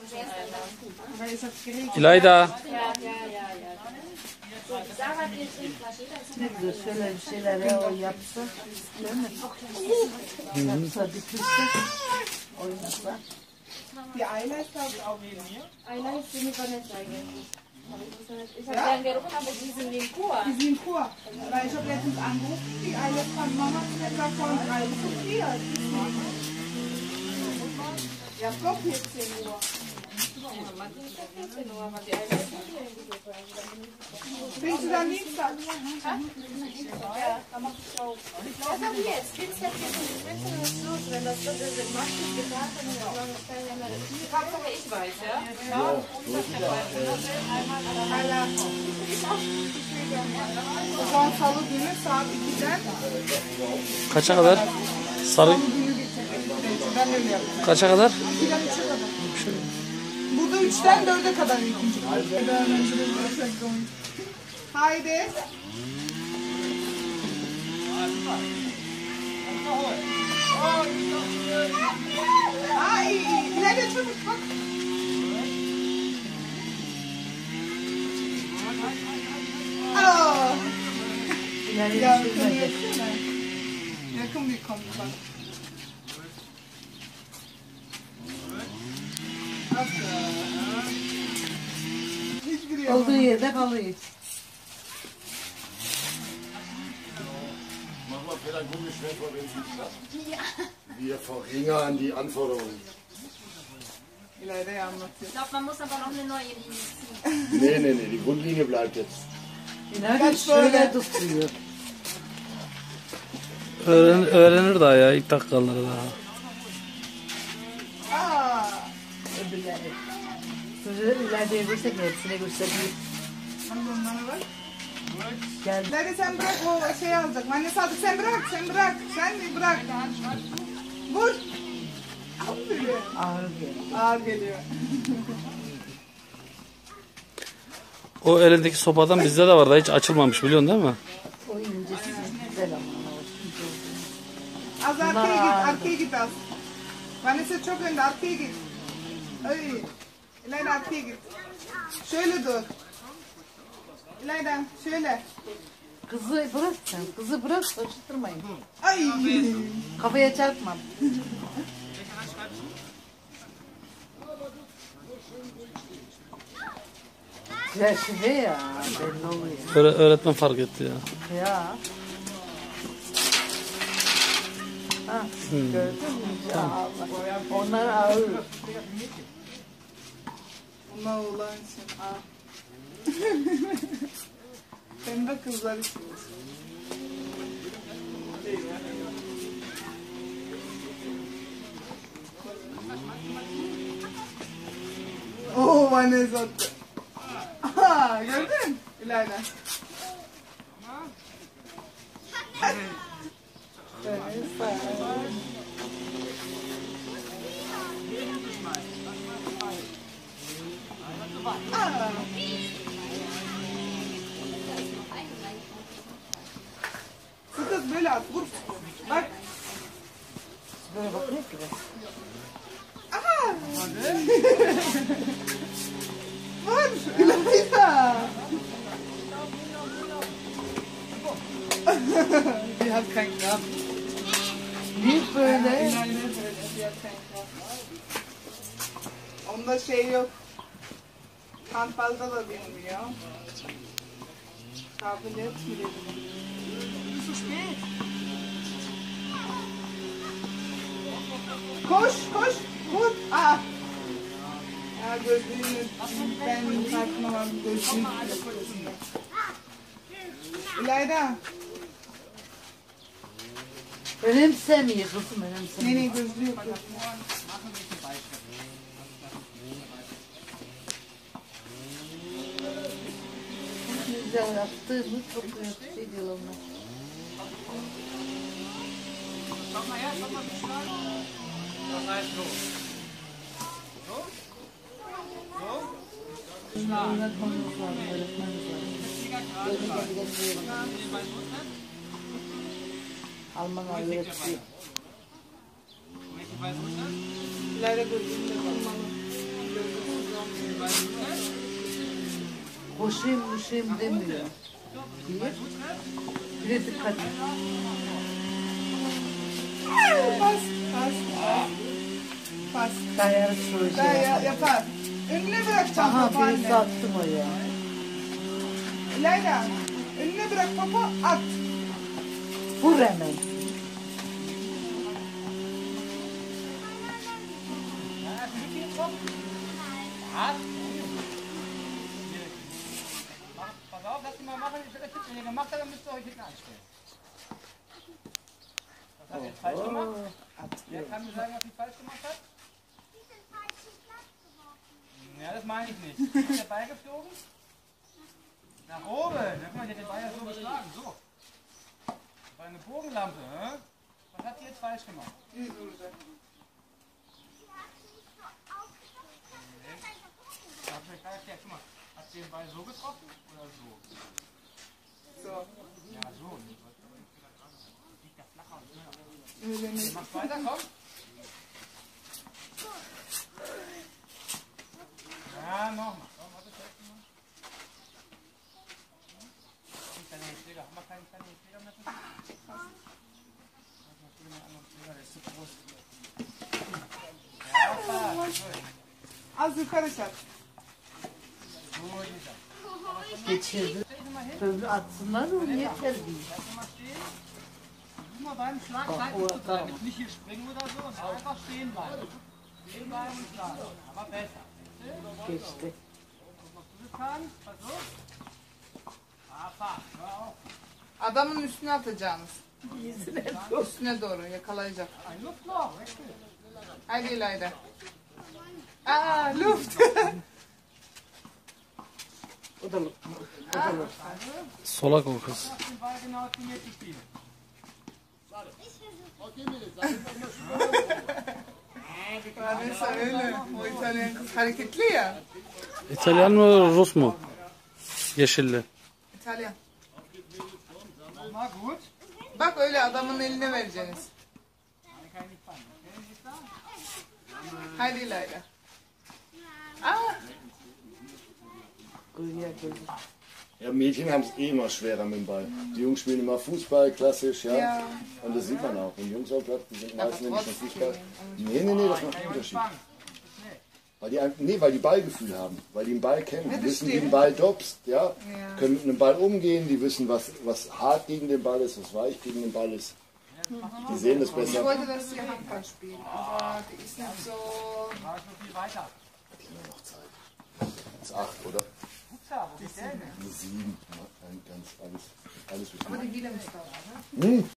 İlayda. Ya. Ne güzel şöyle bir şeyler ya, o yapsa. Değil mi? Yapsa, bitirse. Oynasa. Die Eile ist glaube ich auch weniger. Einer ist die Vanessa eigentlich. Ich habe gern gerufen, aber die sind in Kur. Die sind in Kur. Weil ich habe letztens angerufen, die Eile von Mama hat gesagt, von 3 bis 4. Ja, doch 14 Uhr. Bringst du dann Dienstag? Ja, da mach ich auch. Was haben wir jetzt? Dienstag geht es nicht los, wenn das macht, ist getan, Hauptsache ich weiß, ja? Ja. O zaman salı günü saat 2'den Kaça kadar? Salı. ben öyle yaptım. Kaça kadar? 2'den 3'e kadar. Burada 3'ten 4'e kadar ikinci. Haydi. Ay, ileride çabuk bak. Aa. Yakın bir konu bak. Olduğu yerde kalıyor. Mach mal pädagogisch schnell vor, wenn Sie schaffen. Wir verringern die Anforderungen. İleride anlatıyor. Ich glaube, man muss aber noch eine neue Linie ziehen. Nee, die Grundlinie bleibt jetzt. İleride şöyle tutuyor. Öğrenir daha ya ilk dakikaları daha. Aa. Öbürleri. Sözleri ileride görsek hepsine gösteriyor. Hangi onlara bak? Gel. İleride sen bırak o şeyi alacak. Anne Sadık sen bırak. Sen bırak. Vur. Aferin. Ağır gel. Ağır geliyor. O O elindeki sopadan bizde de var da hiç açılmamış biliyorsun değil mi? O incesi güzel ama. Az arkaya git az. Vanessa çok önde, arkaya git. Ay. İlayda arkaya git. Şöyle dur. İlayda şöyle. Kızı bırak sen. Kızı bırak. Kaçırtmayın. Ay. Kafaya çarpma. Ya şimdi ya. Belli oluyor. Öğretmen fark etti ya. Ya. Ha, gördün mü? Ya Allah. Onlar ağır. Bunlar oğlan için. Aa. Pembe kızlar için. Oo, Vanessa attı. Aha, gördün? İlayda. Bu kız böyle at, vur. Bak. Böyle bakıyor ki. Aha. Vur, İlayda. Die hat kein Kraft. Büyük böyle. İlayda böyle, die hat kein Kraft. Onda şey yok. Handbalda da bilmiyor. Kabiliyet bile bilmiyor. Koş, vur. Aa. Ya gözlüğünü, ben farkına var gözlüğünü. İlayda. Önemsemiyor kızım, önemsemiyor. Nene gözlüğü yok. Güzel yaptığımı çok şey diyorlar onlar. Bunlar konumuz var, öğretmenimiz var. Alman öğretiyor. İlayda gözlüğünü de kullanın. Boşayım demiyor. Bir de dikkat et. Bas. Dayarak soracağım. Yapar. Önüne bırakacağım Aha topu birisi anne. attım o ya. Leyla. Önüne bırak topu at. Vur hemen. Pass auf, lass ihn mal machen. Wenn ihr gemacht habt, dann müsst ihr euch hinten anstellen. Was hat er jetzt falsch gemacht? Wer kann mir sagen, was ich falsch gemacht habe? Ja, das meine ich nicht. Ist der Ball geflogen? Nach oben. Guck mal, der hat den Ball ja so geschlagen. So. Das war eine Bogenlampe. Hä? Was hat die jetzt falsch gemacht? Hab ich mir gerade erklärt. Guck mal, hat sie den Ball so getroffen oder so? So. Ja, so. Liegt da flacher und schneller. Mach weiter, komm. Ja, nochmal. Komm, warte, vielleicht mal. Kleine Schläger. Haben wir keinen kleinen Schläger mehr für dich? Der ist zu groß. Ja, gut. Az yukarı çak. Gut, dieser. Geçirdi. Böyle atsınlar mı? Niye terbiye? Lass ihn mal stehen. Versuch mal beim Schlag seitlich zu bleiben. Jetzt nicht hier springen oder so, sondern einfach stehen bleiben. Stehen bleiben und schlagen. Aber besser. Geçti. Was du getan? Versuch. Fahr. Hör auf. Adamın üstüne atacağınız. Üstüne doğru yakalayacak. Ein Luftloch. Wechsel. Hadi Leyla. Aa, Luft. O da Solak o kız. Mach den Ball genau zu mir zu spielen. Vanessa öyle. O İtalyan kız hareketli ya. İtalyan mı Rus mu? Yeşilli. İtalyan. Nochmal gut. Bak öyle adamın eline vereceksiniz. Dann kann ich nicht fangen. Okay, siehst du? Hadi Leyla. Aa, Ja, Mädchen haben es eh immer schwerer mit dem Ball. Die Jungs spielen immer Fußball, klassisch, ja. Ja. Und das sieht man auch. Und Jungs auf Platz, die sind meistens nämlich schon trotzdem. Fußball. Nee, das macht einen Unterschied. Weil die Ballgefühl haben, weil die den Ball kennen. Die das wissen, wie stimmt. ein Ball dopst, ja. Ja. Können mit einem Ball umgehen, die wissen, was hart gegen den Ball ist, was weich gegen den Ball ist. Die sehen das ich besser. wollte, dass sie Handball spielen, aber die ist nicht so... War ich noch viel weiter. Noch Zeit. Das ist 8, oder? Upsa, wo ist der denn? 7. Ganz alles. Aber die Wilhelmsdorf, ne?